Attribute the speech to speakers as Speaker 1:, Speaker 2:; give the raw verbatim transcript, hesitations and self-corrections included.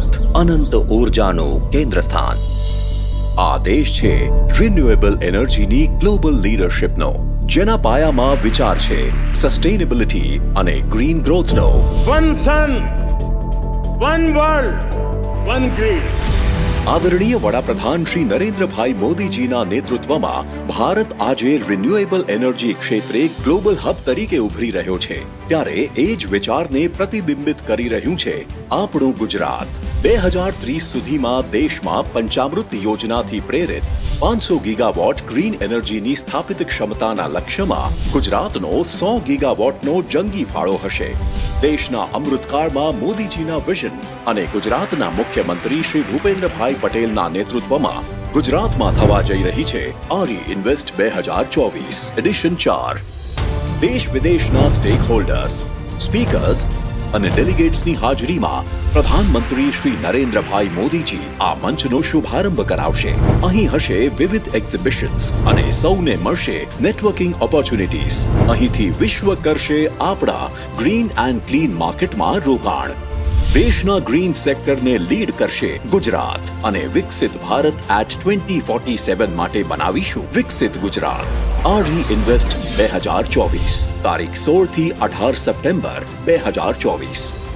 Speaker 1: ગુજરાત અનંત ઊર્જાનું કેન્દ્ર સ્થાન। આ દેશ છે રિન્યુએબલ એનર્જીની ગ્લોબલ લીડરશિપનો, જેના પાયામાં વિચાર છે સસ્ટેનેબિલિટી અને ગ્રીન ગ્રોથનો।
Speaker 2: One sun, one world, one grid.
Speaker 1: આદરણીય વડાપ્રધાન શ્રી નરેન્દ્રભાઈ મોદીજીના નેતૃત્વમાં ભારત આજે રિન્યુએબલ એનર્જી ક્ષેત્રે ગ્લોબલ હબ તરીકે ઉભરી રહ્યો છે, ત્યારે એ જ વિચારને પ્રતિબિંબિત કરી રહ્યું છે આપણું ગુજરાત। બે હજાર ત્રીસ સુધીમાં દેશમાં પંચામૃત યોજનાથી પ્રેરિત પાંચસો ગીગાવોટ ગ્રીન એનર્જીની સ્થાપિત ક્ષમતાના લક્ષ્યમાં ગુજરાતનો સો ગીગાવોટનો જંગી ફાળો હશે। દેશના અમૃતકાળમાં મોદીજીના વિઝન અને ગુજરાતના મુખ્યમંત્રી શ્રી ભૂપેન્દ્રભાઈ પટેલના નેતૃત્વમાં ગુજરાતમાં થવા જઈ રહી છે આરી ઇન્વેસ્ટ બે હજાર ચોવીસ એડિશન ચાર। દેશ વિદેશના સ્ટેક હોલ્ડર્સ, સ્પીકર્સ અને ડેલિગેટ્સની હાજરીમાં પ્રધાનમંત્રી શ્રી નરેન્દ્રભાઈ મોદીજી આ મંચનો શુભારંભ કરાવશે। અહીં હશે વિવિધ એક્ઝિબિશન્સ અને સૌને મળશે નેટવર્કિંગ ઓપોર્ચ્યુનિટીઝ। અહીંથી વિશ્વ કરશે આપણા ગ્રીન એન્ડ ક્લીન માર્કેટમાં રોકાણ। દેશના ગ્રીન સેક્ટરને લીડ કરશે ગુજરાત અને વિકસિત Bharat at twenty forty seven માટે બનાવીશું વિકસિત ગુજરાત। આરી ઇન્વેસ્ટ બે હજાર ચોવીસ, તારીખ સોળ થી અઢાર સપ્ટેમ્બર બે હજાર ચોવીસ।